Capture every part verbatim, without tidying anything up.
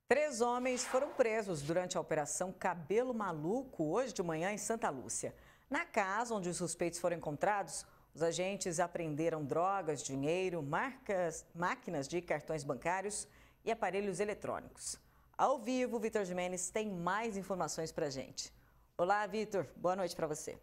Três homens foram presos durante a Operação Cabelo Maluco, hoje de manhã, em Santa Lúcia. Na casa onde os suspeitos foram encontrados, os agentes apreenderam drogas, dinheiro, marcas, máquinas de cartões bancários e aparelhos eletrônicos. Ao vivo, Vitor Jimenez tem mais informações para a gente. Olá, Vitor. Boa noite para você.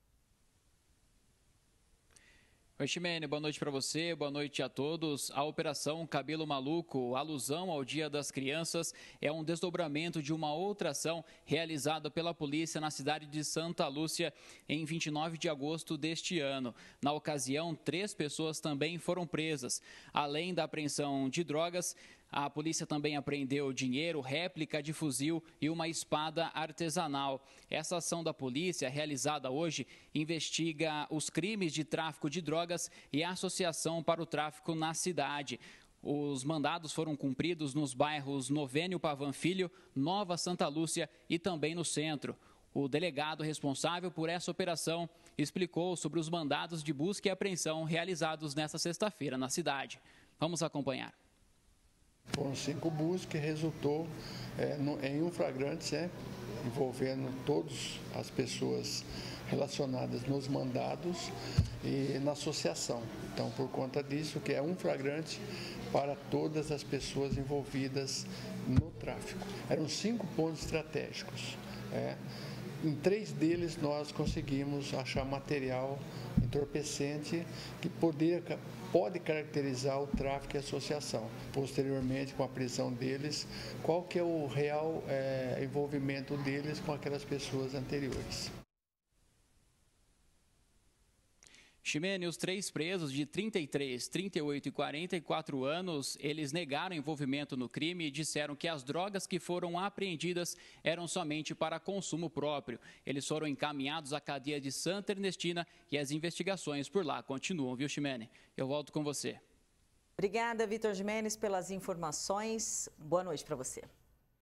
Oi, Ximene, boa noite para você, boa noite a todos. A Operação Cabelo Maluco, alusão ao Dia das Crianças, é um desdobramento de uma outra ação realizada pela polícia na cidade de Santa Lúcia em vinte e nove de agosto deste ano. Na ocasião, três pessoas também foram presas. Além da apreensão de drogas, a polícia também apreendeu dinheiro, réplica de fuzil e uma espada artesanal. Essa ação da polícia, realizada hoje, investiga os crimes de tráfico de drogas e a associação para o tráfico na cidade. Os mandados foram cumpridos nos bairros Novênio Pavan Filho, Nova Santa Lúcia e também no centro. O delegado responsável por essa operação explicou sobre os mandados de busca e apreensão realizados nesta sexta-feira na cidade. Vamos acompanhar. Foram cinco buscas que resultou é, no, em um flagrante, é, envolvendo todas as pessoas relacionadas nos mandados e na associação. Então, por conta disso, que é um flagrante para todas as pessoas envolvidas no tráfico. Eram cinco pontos estratégicos. É. Em três deles nós conseguimos achar material entorpecente que poder, pode caracterizar o tráfico e a associação. Posteriormente, com a prisão deles, qual que é o real é, envolvimento deles com aquelas pessoas anteriores. Ximene, os três presos de trinta e três, trinta e oito e quarenta e quatro anos, eles negaram envolvimento no crime e disseram que as drogas que foram apreendidas eram somente para consumo próprio. Eles foram encaminhados à cadeia de Santa Ernestina e as investigações por lá continuam, viu, Ximene? Eu volto com você. Obrigada, Vitor Jimenez, pelas informações. Boa noite para você.